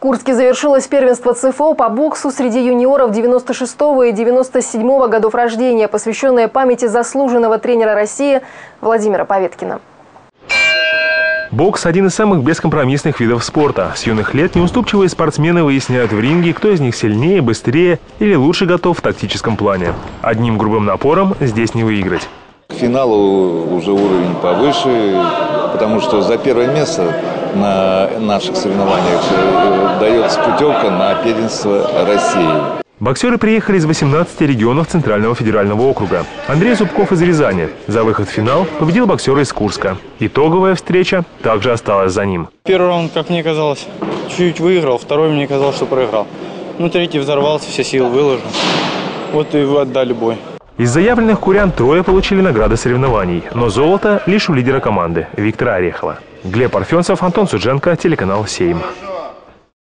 Курске завершилось первенство ЦФО по боксу среди юниоров 96-го и 97-го годов рождения, посвященное памяти заслуженного тренера России Владимира Поветкина. Бокс – один из самых бескомпромиссных видов спорта. С юных лет неуступчивые спортсмены выясняют в ринге, кто из них сильнее, быстрее или лучше готов в тактическом плане. Одним грубым напором здесь не выиграть. К финалу уже уровень повыше, потому что за первое место на наших соревнованиях дается путевка на первенство России. Боксеры приехали из 18 регионов Центрального федерального округа. Андрей Зубков из Рязани. За выход в финал победил боксера из Курска. Итоговая встреча также осталась за ним. Первый раунд, как мне казалось, чуть выиграл, второй мне казалось, что проиграл. Третий взорвался, все силы выложил. Вот и отдали бой. Из заявленных курян трое получили награды соревнований, но золото лишь у лидера команды Виктора Орехова. Глеб Парфенцев, Антон Судженко, телеканал «Сейм».